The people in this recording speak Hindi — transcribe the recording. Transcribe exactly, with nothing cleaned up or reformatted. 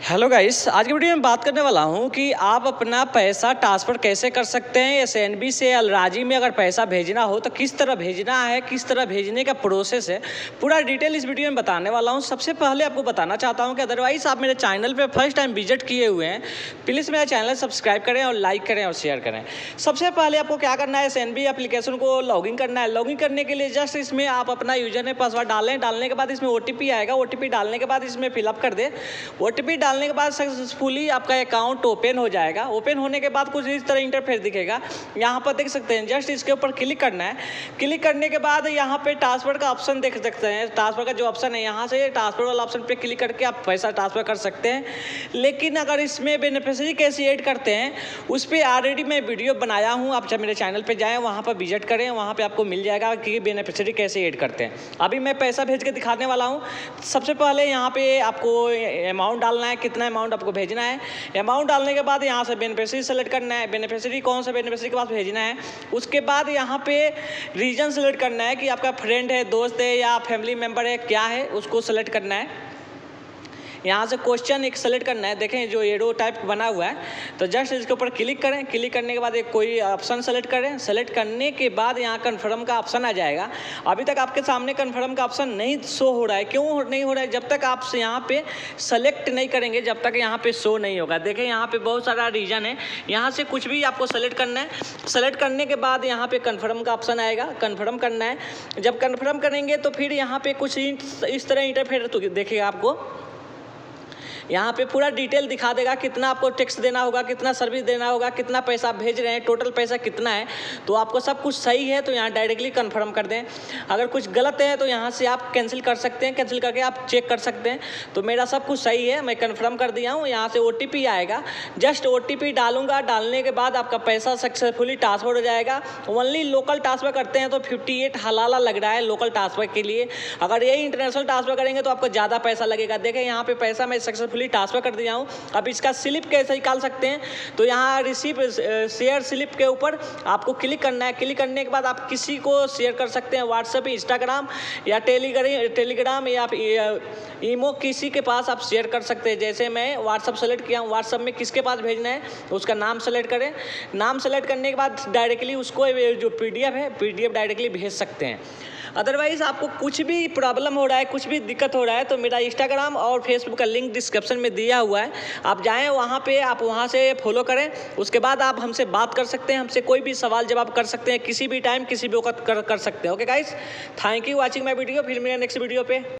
हेलो गाइस, आज की वीडियो में बात करने वाला हूं कि आप अपना पैसा ट्रांसफ़र कैसे कर सकते हैं। एस एन बी से अलराजी में अगर पैसा भेजना हो तो किस तरह भेजना है, किस तरह भेजने का प्रोसेस है, पूरा डिटेल इस वीडियो में बताने वाला हूं। सबसे पहले आपको बताना चाहता हूं कि अदरवाइज़ आप मेरे चैनल पे फर्स्ट टाइम विजिट किए हुए हैं, प्लीज़ मेरा चैनल सब्सक्राइब करें और लाइक करें और शेयर करें। सबसे पहले आपको क्या करना है, एस एन बी एप्लीकेशन को लॉगिन करना है। लॉगिन करने के लिए जस्ट इसमें आप अपना यूजर नेम पासवर्ड डालें। डालने के बाद इसमें ओ टी पी आएगा। ओ टी पी डालने के बाद इसमें फिलअप कर दें। ओ टी पी डालने के बाद सक्सेसफुली आपका अकाउंट ओपन हो जाएगा। ओपन होने के बाद कुछ इस तरह इंटरफेस दिखेगा। यहाँ पर देख सकते हैं, जस्ट इसके ऊपर क्लिक करना है। क्लिक करने के बाद यहाँ पे ट्रांसफर का ऑप्शन देख सकते हैं। ट्रांसफर का जो ऑप्शन है, यहाँ से ट्रांसफर वाला ऑप्शन पे क्लिक करके आप पैसा ट्रांसफर कर सकते हैं। लेकिन अगर इसमें बेनिफिशियरी कैसे ऐड करते हैं, उस पर ऑलरेडी मैं वीडियो बनाया हूँ। आप जब मेरे चैनल पर जाएँ, वहाँ पर विजिट करें, वहाँ पर आपको मिल जाएगा कि बेनिफिशियरी कैसे ऐड करते हैं। अभी मैं पैसा भेज के दिखाने वाला हूँ। सबसे पहले यहाँ पे आपको अमाउंट डालना है, कितना अमाउंट आपको भेजना है। अमाउंट डालने के बाद यहाँ से बेनिफिशियरी सेलेक्ट करना है। बेनिफिशियरी कौन सा बेनिफिशियरी के पास भेजना है। उसके बाद यहाँ पे रीजन सेलेक्ट करना है कि आपका फ्रेंड है, दोस्त है या फैमिली मेम्बर है, क्या है, उसको सेलेक्ट करना है। यहाँ से क्वेश्चन एक सेलेक्ट करना है। देखें जो एरो टाइप बना हुआ है, तो जस्ट इसके ऊपर क्लिक करें। क्लिक करने के बाद एक कोई ऑप्शन सेलेक्ट करें। सेलेक्ट करने के बाद यहाँ कन्फर्म का ऑप्शन आ जाएगा। अभी तक आपके सामने कन्फर्म का ऑप्शन नहीं शो हो रहा है। क्यों नहीं हो रहा है? जब तक आप यहाँ पे सेलेक्ट नहीं करेंगे, जब तक यहाँ पे शो नहीं होगा। देखें यहाँ पे बहुत सारा रीजन है। यहाँ से कुछ भी आपको सेलेक्ट करना है। सेलेक्ट करने के बाद यहाँ पे कन्फर्म का ऑप्शन आएगा। कन्फर्म करना है। जब कन्फर्म करेंगे तो फिर यहाँ पे कुछ इस तरह इंटरफेस तो देखिएगा। आपको यहाँ पे पूरा डिटेल दिखा देगा, कितना आपको टैक्स देना होगा, कितना सर्विस देना होगा, कितना पैसा भेज रहे हैं, टोटल पैसा कितना है। तो आपको सब कुछ सही है तो यहाँ डायरेक्टली कंफर्म कर दें। अगर कुछ गलत है तो यहाँ से आप कैंसिल कर सकते हैं। कैंसिल करके आप चेक कर सकते हैं। तो मेरा सब कुछ सही है, मैं कंफर्म कर दिया हूँ। यहाँ से ओ टी पी आएगा। जस्ट ओ टी पी डालूंगा। डालने के बाद आपका पैसा सक्सेसफुली ट्रांसफर हो जाएगा। ओनली लोकल ट्रांसफर करते हैं तो फिफ्टी एट हलाला लग रहा है लोकल ट्रांसफर के लिए। अगर ये इंटरनेशनल ट्रांसफर करेंगे तो आपको ज़्यादा पैसा लगेगा। देखें यहाँ पे पैसा मैं सक्सेसफुली ट्रांसफर कर दिया हूँ। अब इसका स्लिप कैसे निकाल सकते हैं, तो यहाँ रिसीव शेयर स्लिप के ऊपर आपको क्लिक करना है। क्लिक करने के बाद आप किसी को शेयर कर सकते हैं, व्हाट्सएप, इंस्टाग्राम या टेलीग्राम टेलीग्राम या ईमो, किसी के पास आप शेयर कर सकते हैं। जैसे मैं व्हाट्सएप सेलेक्ट किया हूँ। व्हाट्सएप में किसके पास भेजना है उसका नाम सेलेक्ट करें। नाम सेलेक्ट करने के बाद डायरेक्टली उसको जो पी डी एफ है, पी डी एफ डायरेक्टली भेज सकते हैं। अदरवाइज़ आपको कुछ भी प्रॉब्लम हो रहा है, कुछ भी दिक्कत हो रहा है, तो मेरा इंस्टाग्राम और फेसबुक का लिंक डिस्क्रिप्शन में दिया हुआ है। आप जाएं वहाँ पे, आप वहाँ से फॉलो करें। उसके बाद आप हमसे बात कर सकते हैं, हमसे कोई भी सवाल जवाब कर सकते हैं, किसी भी टाइम किसी भी वक्त कर, कर सकते हैं। Okay guys, thank you watching my video. फिर मेरे नेक्स्ट वीडियो पे